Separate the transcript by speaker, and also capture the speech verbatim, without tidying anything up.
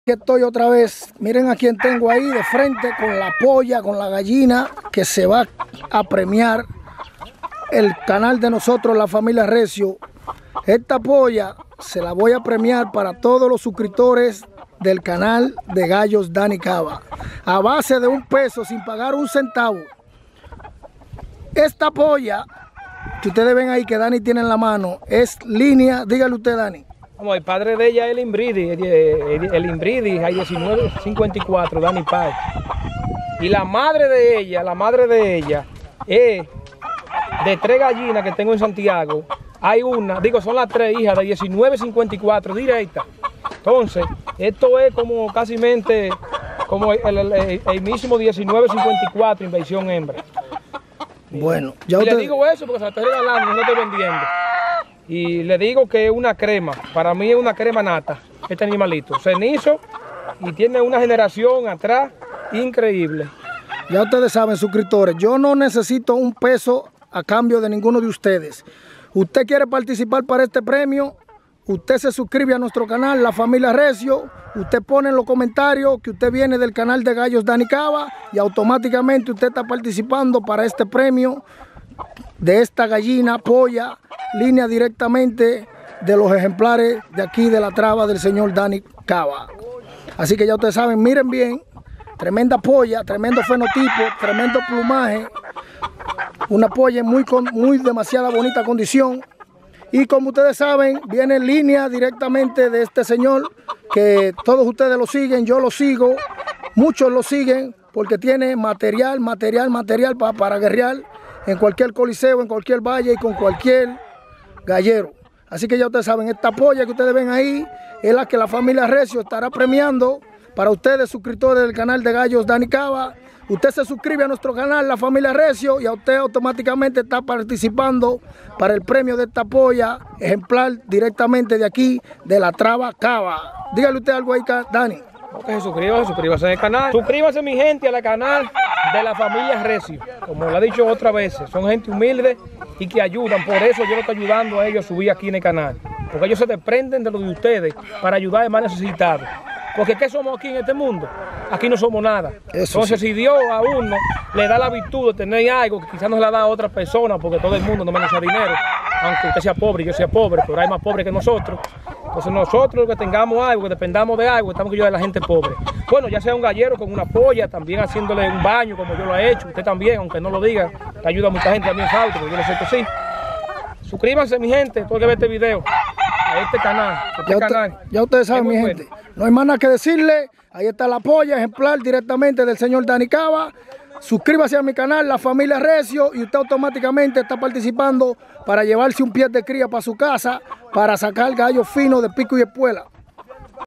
Speaker 1: Estoy otra vez, miren a quién tengo ahí de frente con la polla, con la gallina que se va a premiar el canal de nosotros, la familia Recio. Esta polla se la voy a premiar para todos los suscriptores del canal de Gallos Dani Cava, a base de un peso sin pagar un centavo. Esta polla que ustedes ven ahí que Dani tiene en la mano es línea, dígale usted, Dani.
Speaker 2: Como el padre de ella es el Imbridi, el, el, el Imbridi, hay diecinueve cincuenta y cuatro, Dani Paz. Y la madre de ella, la madre de ella, es de tres gallinas que tengo en Santiago. Hay una, digo, son las tres hijas de diecinueve cincuenta y cuatro, directa. Entonces, esto es como casi mente, como el, el, el, el mismo diecinueve cincuenta y cuatro, inversión hembra.
Speaker 1: Bueno, ya
Speaker 2: y
Speaker 1: usted...
Speaker 2: le digo eso porque se la estoy regalando, no lo estoy vendiendo. Y le digo que es una crema, para mí es una crema nata, este animalito, cenizo y tiene una generación atrás increíble.
Speaker 1: Ya ustedes saben, suscriptores, yo no necesito un peso a cambio de ninguno de ustedes. Usted quiere participar para este premio, usted se suscribe a nuestro canal, La Familia Recio, usted pone en los comentarios que usted viene del canal de Gallos Dani Cava y automáticamente usted está participando para este premio de esta gallina, polla, línea directamente de los ejemplares de aquí de la traba del señor Dani Cava. Así que ya ustedes saben, miren bien, tremenda polla, tremendo fenotipo, tremendo plumaje, una polla en muy, muy demasiada bonita condición. Y como ustedes saben, viene en línea directamente de este señor, que todos ustedes lo siguen, yo lo sigo, muchos lo siguen, porque tiene material, material, material para, para guerrear en cualquier coliseo, en cualquier valle y con cualquier gallero. Así que ya ustedes saben, esta polla que ustedes ven ahí es la que la familia Recio estará premiando para ustedes, suscriptores del canal de Gallos Dani Cava. Usted se suscribe a nuestro canal, La Familia Recio, y a usted automáticamente está participando para el premio de esta polla ejemplar directamente de aquí, de la traba Cava. Dígale usted algo ahí, Dani.
Speaker 2: Que se suscriba, suscríbase al canal. Suscríbase, mi gente, al canal de La Familia Recio. Como lo he dicho otras veces, son gente humilde y que ayudan. Por eso yo lo estoy ayudando a ellos a subir aquí en el canal. Porque ellos se desprenden de lo de ustedes para ayudar al más necesitado. Porque ¿qué somos aquí en este mundo? Aquí no somos nada. Eso Entonces, sí. Si Dios a uno le da la virtud de tener algo que quizás no se la da a otras personas, porque todo el mundo no merece dinero, aunque usted sea pobre y yo sea pobre, pero hay más pobres que nosotros. Entonces nosotros que tengamos algo, que dependamos de algo, estamos que ayudar a la gente pobre. Bueno, ya sea un gallero con una polla, también haciéndole un baño como yo lo he hecho, usted también, aunque no lo diga, que ayuda a mucha gente también falta, porque yo lo sé que sí. Suscríbanse, mi gente, todo el que ve este video, a este canal. A este
Speaker 1: ya,
Speaker 2: canal.
Speaker 1: Usted, ya ustedes saben, mi bueno. gente, no hay más nada que decirle. Ahí está la polla ejemplar directamente del señor Dani Cava. Suscríbase a mi canal, La Familia Recio, y usted automáticamente está participando para llevarse un pie de cría para su casa, para sacar gallos finos de pico y espuela.